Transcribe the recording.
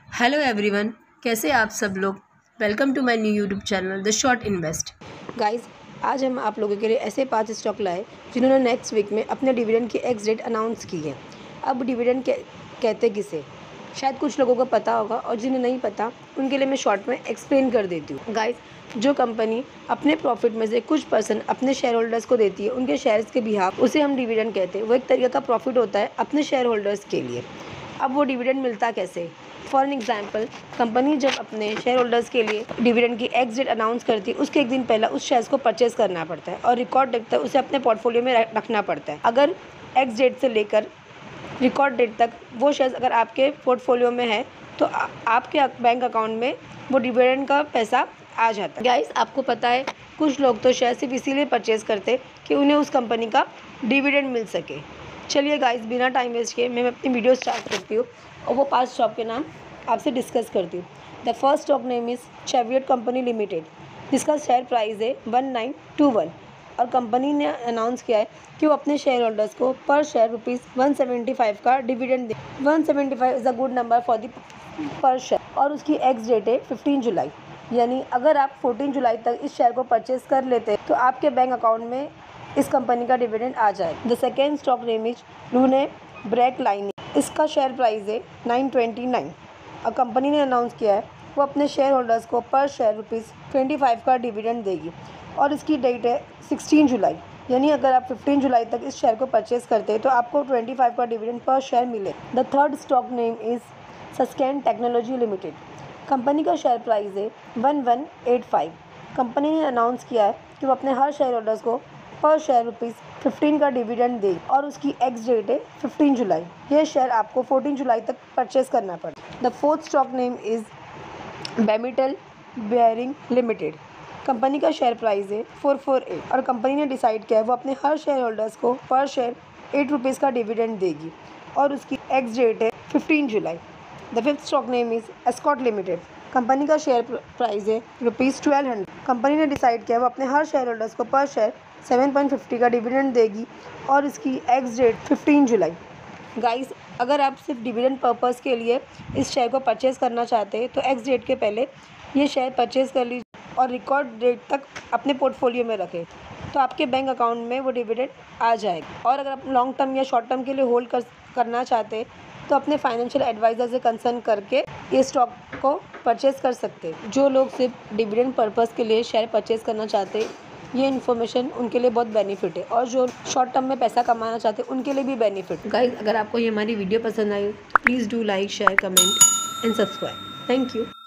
Hello everyone, कैसे आप सब लोग। Welcome to my new YouTube channel the short invest. Guys, आज हम आप लोगों के लिए ऐसे 5 स्टॉक लाए जिन्होंने नेक्स्ट वीक में अपने डिविडेंड की एक्स डेट अनाउंस की है। अब डिविडेंड कहते किसे, शायद कुछ लोगों को पता होगा और जिन्हें नहीं पता उनके लिए मैं शॉर्ट में एक्सप्लेन कर देती हूँ। गाइस, जो कंपनी अपने प्रॉफिट में से कुछ % अपने शेयर होल्डर्स को देती है उनके शेयर्स के बिहाफ, उसे हम डिविडेंड कहते हैं। वो एक तरीके का प्रॉफिट होता है अपने शेयर होल्डर्स के लिए। अब वो डिविडेंड मिलता कैसे, फॉर एन एग्जाम्पल, कंपनी जब अपने शेयर होल्डर्स के लिए डिविडेंड की एक्स डेट अनाउंस करती है उसके एक दिन पहले उस शेयर्स को परचेज करना पड़ता है और रिकॉर्ड डेट तक उसे अपने पोर्टफोलियो में रखना पड़ता है। अगर एक्स डेट से लेकर रिकॉर्ड डेट तक वो शेयर्स अगर आपके पोर्टफोलियो में है तो आपके बैंक अकाउंट में वो डिविडेंड का पैसा आ जाता है। गाइस, आपको पता है कुछ लोग तो शेयर सिर्फ इसीलिए परचेज करते कि उन्हें उस कंपनी का डिविडेंड मिल सके। चलिए गाइस, बिना टाइम वेस्ट किए मैं अपनी वीडियो स्टार्ट करती हूँ और वो 5 स्टॉक के नाम आपसे डिस्कस करती हूँ। The first stock name is Cheviot company limited, जिसका शेयर प्राइस है 1921 और कंपनी ने अनाउंस किया है कि वो अपने शेयर होल्डर्स को पर शेयर ₹175 का डिविडेंड दे। 175 is a good number for the per share और उसकी एक्स डेट है 15 जुलाई। यानी अगर आप 14 जुलाई तक इस शेयर को परचेज कर लेते हैं तो आपके बैंक अकाउंट में इस कंपनी का डिविडेंड आ जाए। The second stock name is लूने ब्रेक लाइनिंग, इसका शेयर प्राइस है 929 और कंपनी ने अनाउंस किया है वो अपने शेयर होल्डर्स को पर शेयर ₹25 का डिविडेंड देगी और इसकी डेट है 16 जुलाई। यानी अगर आप 15 जुलाई तक इस शेयर को परचेज करते हैं तो आपको 25 का डिविडेंड पर शेयर मिले। The third stock name is Sasken technology limited, company का शेयर प्राइस है 1185। कंपनी ने अनाउंस किया है कि वो अपने हर शेयर होल्डर्स को पर शेयर ₹15 का डिविडेंड देगी और उसकी एक्स डेट है 15 जुलाई। यह शेयर आपको 14 जुलाई तक परचेज करना पड़ेगा। The fourth stock name is बेमिटल बेयरिंग लिमिटेड, कंपनी का शेयर प्राइस है 448 और कंपनी ने डिसाइड किया है वो अपने हर शेयर होल्डर्स को पर शेयर ₹8 का डिविडेंड देगी और उसकी एक्स डेट है 15 जुलाई। The fifth stock name is Escort limited, company का शेयर प्राइस है ₹1200। कंपनी ने डिसाइड किया वो अपने हर शेयर होल्डर्स को पर शेयर 7.50 का डिविडेंड देगी और इसकी एक्स डेट 15 जुलाई। गाइस, अगर आप सिर्फ डिविडेंड पर्पस के लिए इस शेयर को परचेज़ करना चाहते हैं तो एक्स डेट के पहले ये शेयर परचेज़ कर लीजिए और रिकॉर्ड डेट तक अपने पोर्टफोलियो में रखें तो आपके बैंक अकाउंट में वो डिविडेंड आ जाएगा। और अगर आप लॉन्ग टर्म या शॉर्ट टर्म के लिए होल्ड करना चाहते हैं तो अपने फाइनेंशियल एडवाइज़र से कंसर्न करके ये स्टॉक को परचेज़ कर सकते हैं। जो लोग सिर्फ डिविडेंड पर्पस के लिए शेयर परचेज़ करना चाहते हैं ये इन्फॉर्मेशन उनके लिए बहुत बेनिफिट है और जो शॉर्ट टर्म में पैसा कमाना चाहते हैं उनके लिए भी बेनिफिट। गाइस, अगर आपको ये हमारी वीडियो पसंद आई please do like, share, comment and subscribe. Thank you.